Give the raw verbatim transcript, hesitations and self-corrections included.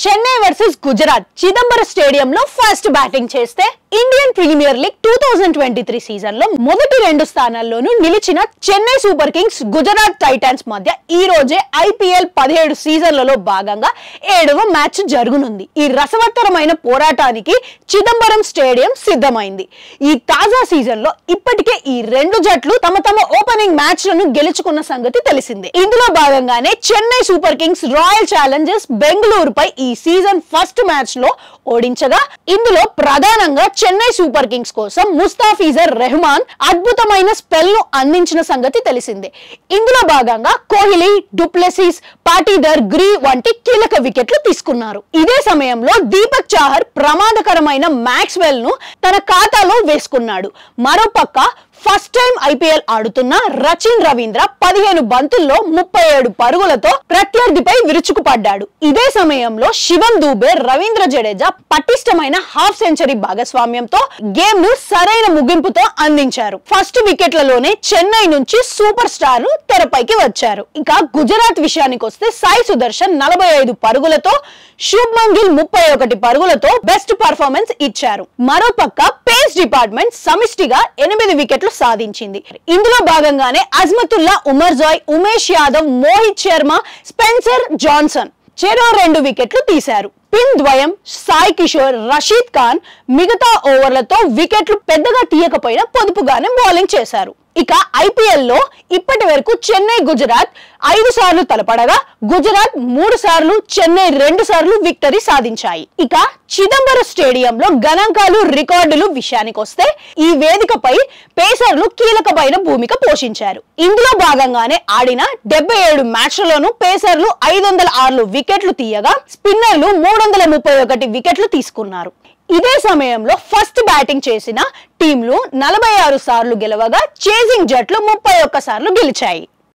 Chennai versus Gujarat Chidambaram స్టేడియంలో first batting చేస్తే Indian premier league two thousand twenty three season లో మొదటి రెండు స్థానాల్లోనూ నిలిచిన Chennai super kings Gujarat titans మధ్య ఈ రోజే ఐపీఎల్ పదిహేడు సీజన్లలో భాగంగా ఏడవ మ్యాచ్ జరగనుంది. ఈ రసవత్తరమైన పోరాటానికి చిదంబరం స్టేడియం సిద్ధమైంది. ఈ తాజా సీజన్ లో ఇప్పటికే ఈ రెండు జట్లు తమ తమ ఓపెనింగ్ మ్యాచ్లను గెలుచుకున్న సంగతి తెలిసిందే. ఇందులో భాగంగానే Chennai super kings royal challengers బెంగళూరుపై ఈ సీజన్ ఫస్ట్ మ్యాచ్ లో ఓడించగా, ఇందులో ప్రధానంగా చెన్నై సూపర్ కింగ్స్ కోసం ముస్తాఫిజర్ రెహమాన్ అద్భుతమైన స్పెల్ ను అందించిన సంగతి తెలిసిందే. ఇందులో భాగంగా కోహ్లీ, డుప్లెసిస్, పాటీదర్, గ్రీ వంటి కీలక వికెట్లు తీసుకున్నారు. ఇదే సమయంలో దీపక్ చాహర్ ప్రమాదకరమైన మ్యాక్స్వెల్ ను తన ఖాతాలో వేసుకున్నాడు. మరోపక్క ఫస్ట్ టైం ఐపీఎల్ ఆడుతున్న రచిన్ రవీంద్ర పదిహేను బంతుల్లో ముప్పై ఏడు పరుగులతో ప్రత్యర్థిపై విరుచుకుపడ్డాడు. ఇదే సమయంలో శివం దూబే, రవీంద్ర జడేజా పటిష్టమైన హాఫ్ సెంచరీ భాగస్వామ్యంతో గేమ్ ను సరైన ముగింపుతో అందించారు. ఫస్ట్ వికెట్లలోనే చెన్నై నుంచి సూపర్ స్టార్లు తెరపైకి వచ్చారు. ఇక గుజరాత్ విషయానికి వస్తే సాయి సుదర్శన్ నలభై ఐదు పరుగులతో, శుభ్మన్ గిల్ ముప్పై ఒకటి పరుగులతో బెస్ట్ పర్ఫార్మెన్స్ ఇచ్చారు. మరోపక్క పేస్ డిపార్ట్మెంట్ సమిష్టిగా ఎనిమిది వికెట్లు సాధించింది. ఇందులో భాగంగానే అజ్మతుల్లా, ఉమర్జాయ్, ఉమేష్ యాదవ్, మోహిత్ శర్మ, స్పెన్సర్ జాన్సన్ చెరో రెండు వికెట్లు తీశారు. పిన్ ద్వయం సాయి కిషోర్, రషీద్ ఖాన్ మిగతా ఓవర్లతో వికెట్లు పెద్దగా తీయకపోయినా పొదుపుగానే బౌలింగ్ చేశారు. ఇక ఐపీఎల్ లో ఇప్పటి వరకు చెన్నై గుజరాత్ ఐదు సార్లు తలపడగా, గుజరాత్ మూడు సార్లు, చెన్నై రెండు సార్లు విక్టరీ సాధించాయి. ఇక చిదంబరం స్టేడియంలో గణాంకాలు, రికార్డులు విషయానికి వస్తే ఈ వేదికపై పేసర్లు కీలకమైన భూమిక పోషించారు. ఇందులో భాగంగానే ఆడిన డెబ్బై ఏడు మ్యాచ్లలోనూ పేసర్లు ఐదు వందల ఆరు వికెట్లు తీయగా, స్పిన్నర్లు మూడు వందల ముప్పై ఒకటి వికెట్లు తీసుకున్నారు. ఇదే సమయంలో ఫస్ట్ బ్యాటింగ్ చేసిన టీంలు నలభై ఆరు సార్లు గెలవగా, చేజింగ్ జట్లు ముప్పై ఒక్క సార్లు గెలిచాయి.